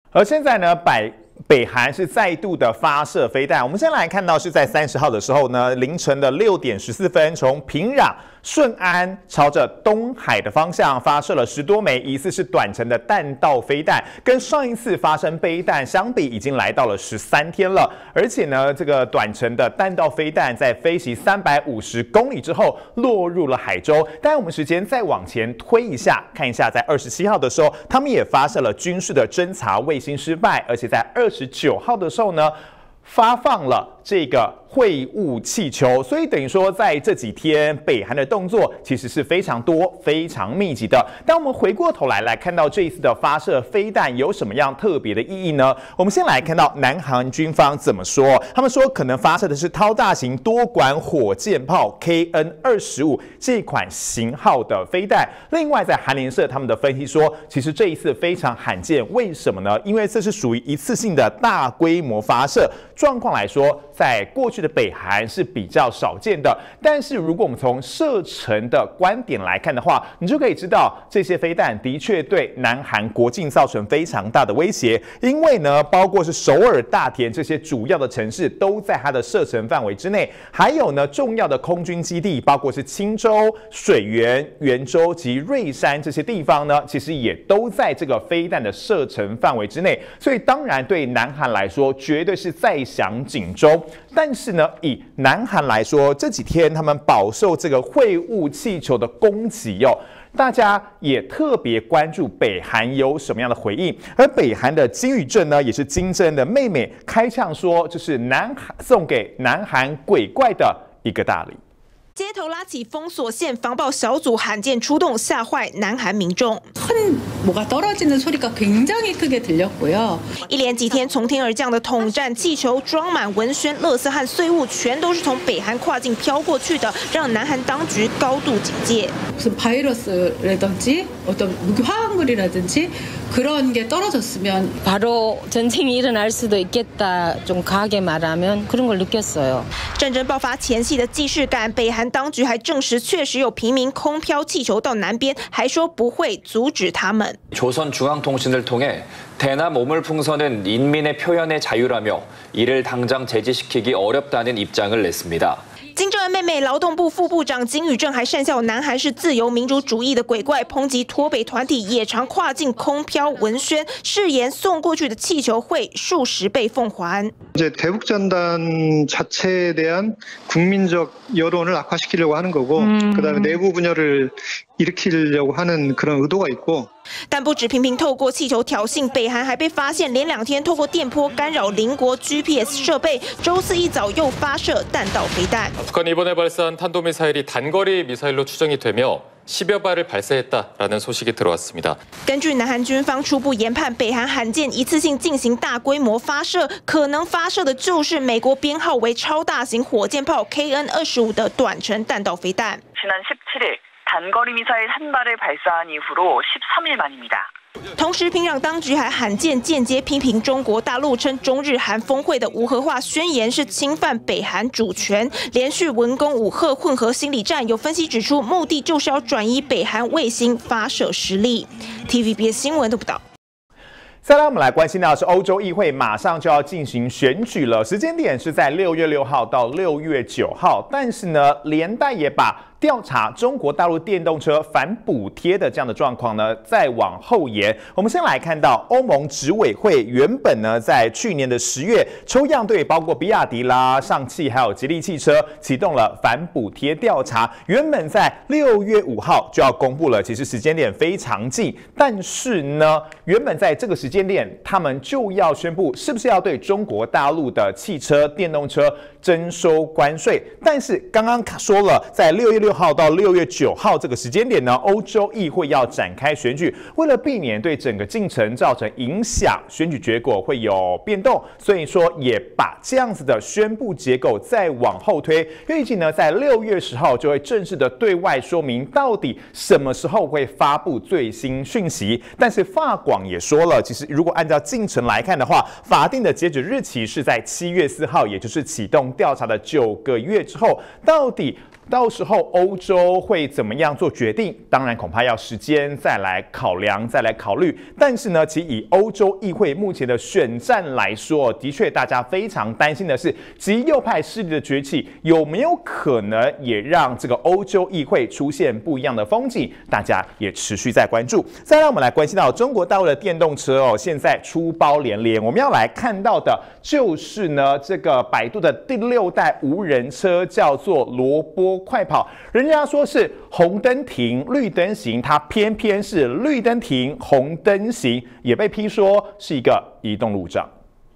而现在呢，北韩是再度的发射飞弹。我们先来看到是在30号的时候呢，凌晨的6点14分，从平壤、顺安朝着东海的方向发射了10多枚疑似是短程的弹道飞弹，跟上一次发生飞弹相比，已经来到了13天了。而且呢，这个短程的弹道飞弹在飞行350公里之后落入了海中。但我们时间再往前推一下，看一下在27号的时候，他们也发射了军事的侦察卫星失败，而且在29号的时候呢，发放了这个会晤气球，所以等于说在这几天北韩的动作其实是非常多、非常密集的。当我们回过头来看到这一次的发射飞弹有什么样特别的意义呢？我们先来看到南韩军方怎么说，他们说可能发射的是超大型多管火箭炮 KN-25这款型号的飞弹。另外，在韩联社他们的分析说，其实这一次非常罕见，为什么呢？因为这是属于一次性的大规模发射。状况来说，在过去的北韩是比较少见的。但是如果我们从射程的观点来看的话，你就可以知道这些飞弹的确对南韩国境造成非常大的威胁。因为呢，包括是首尔、大田这些主要的城市都在它的射程范围之内，还有呢重要的空军基地，包括是青州、水源、元州及瑞山这些地方呢，其实也都在这个飞弹的射程范围之内。所以当然对南韩来说，绝对是在响警钟。但是呢，以南韩来说，这几天他们饱受这个会晤气球的攻击哦，大家也特别关注北韩有什么样的回应。而北韩的金宇镇呢，也是金正恩的妹妹，开呛说，这是送给南韩鬼怪的一个大礼。 街头拉起封锁线，防暴小组罕见出动，吓坏南韩民众。 큰뭐가떨어지는소리가굉장히크게들렸고요。 一连几天从天而降的统战气球，装满文宣、垃圾和碎物，全都是从北韩跨境飘过去的，让南韩当局高度警戒。 무슨 바이러스라든지 어떤 무기 화학물이라든지 그런 게 떨어졌으면 바로 전쟁이 일어날 수도 있겠다. 좀 과하게 말하면 그런 걸 느꼈어요. 战争爆发前夕的既视感，北韩当局还证实确实有平民空飘气球到南边，还说不会阻止他们。 조선중앙통신을 통해 대남 오물풍선은 인민의 표현의 자유라며 이를 당장 제지시키기 어렵다는 입장을 냈습니다. 金正恩妹妹劳动部副部长金宇正还讪笑南韩是自由民主主义的鬼怪，抨击脱北团体也常跨境空飘文宣，誓言送过去的气球会数十倍奉还。 이제 대북전단 자체에 대한 국민적 여론을 악화시키려고 하는 거고, 그다음에 내부 분열을 일으키려고 하는 그런 의도가 있고. 但不止频频透过气球挑衅，北韩还被发现连2天透过电波干扰邻国 GPS 设备。周四一早又发射弹道飞弹。 북한이 이번에 발사한 탄도미사일이 단거리 미사일로 추정이 되며 10여 발을 발사했다라는 소식이 들어왔습니다. 根据南韩军方初步研判，北韩罕见一次性进行大规模发射，可能发射的就是美国编号为超大型火箭炮 KN-25的短程弹道飞弹。 지난 17일 단거리 미사일 한 발을 발사한 이후로 13일 만입니다. 同时，平壤当局还罕见间接批评中国大陆，称中日韩峰会的无核化宣言是侵犯北韩主权，连续文攻武吓混合心理战。有分析指出，目的就是要转移北韩卫星发射实力。TVBS 新闻的报道。 再来，我们来关心到的是欧洲议会马上就要进行选举了，时间点是在6月6号到6月9号，但是呢，连带也把调查中国大陆电动车反补贴的这样的状况呢，再往后延。我们先来看到欧盟执委会原本呢，在去年的10月抽样对包括比亚迪啦、上汽还有吉利汽车启动了反补贴调查，原本在6月5号就要公布了，其实时间点非常近，但是呢，原本在这个时间点，他们就要宣布是不是要对中国大陆的汽车、电动车征收关税。但是刚刚说了，在6月6号到6月9号这个时间点呢，欧洲议会要展开选举，为了避免对整个进程造成影响，选举结果会有变动，所以说也把这样子的宣布结构再往后推，预计呢在6月10号就会正式的对外说明到底什么时候会发布最新讯息。但是法广也说了，其实如果按照进程来看的话，法定的截止日期是在7月4号，也就是启动调查的9个月之后，到底到时候欧洲会怎么样做决定？当然恐怕要时间再来考量、再来考虑。但是呢，其以欧洲议会目前的选战来说，的确大家非常担心的是，极右派势力的崛起有没有可能也让这个欧洲议会出现不一样的风景？大家也持续在关注。再让我们来关心到中国大陆的电动车哦，现在出包连连。我们要来看到的就是呢，这个百度的第6代无人车叫做萝卜快跑，人家说是红灯停，绿灯行，它偏偏是绿灯停，红灯行，也被批说是一个移动路障。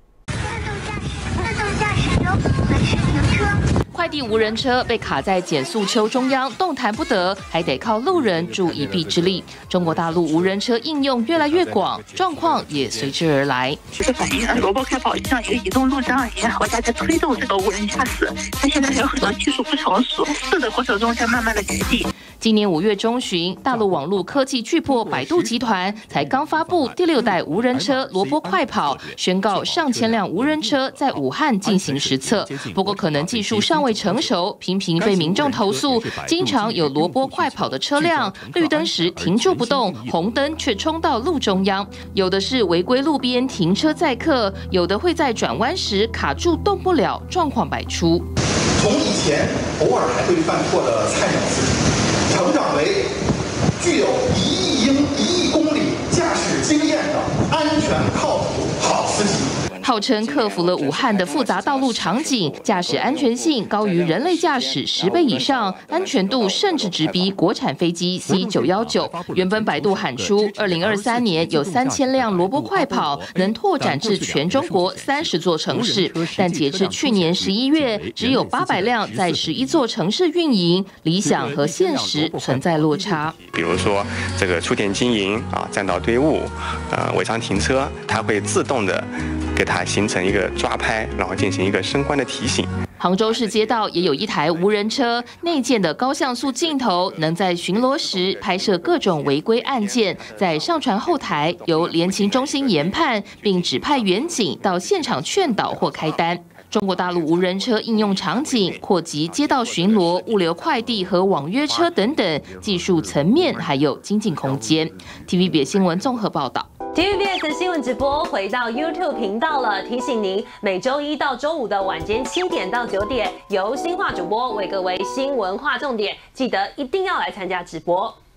快递无人车被卡在减速丘中央，动弹不得，还得靠路人助一臂之力。中国大陆无人车应用越来越广，状况也随之而来。 这个反映萝卜开跑像一个移动路障一样，国家在推动这个无人驾驶，它现在还有很多技术不成熟，试的过程中在慢慢的积累。 今年5月中旬，大陆网络科技巨擘百度集团才刚发布第6代无人车萝卜快跑，宣告上千辆无人车在武汉进行实测。不过可能技术尚未成熟，频频被民众投诉，经常有萝卜快跑的车辆绿灯时停住不动，红灯却冲到路中央。有的是违规路边停车载客，有的会在转弯时卡住动不了，状况百出。 从以前偶尔还会犯错的菜鸟司机，成长为具有1亿公里驾驶经验的安全靠谱好司机。 号称克服了武汉的复杂道路场景，驾驶安全性高于人类驾驶10倍以上，安全度甚至直逼国产飞机 C919。原本百度喊出2023年有3000辆萝卜快跑，能拓展至全中国30座城市，但截至去年11月，只有800辆在11座城市运营，理想和现实存在落差。 比如说这个出店经营啊，占道队伍，违章停车，它会自动的给它形成一个抓拍，然后进行一个升关的提醒。 杭州市街道也有一台无人车，内建的高像素镜头能在巡逻时拍摄各种违规案件，在上传后台由联勤中心研判，并指派员警到现场劝导或开单。中国大陆无人车应用场景扩及街道巡逻、物流快递和网约车等等，技术层面还有精进空间。TVBS 新闻综合报道。 TVBS 新闻直播回到 YouTube 频道了，提醒您每周1到周5的晚间7点到9点，由新化主播为各位新闻划重点，记得一定要来参加直播。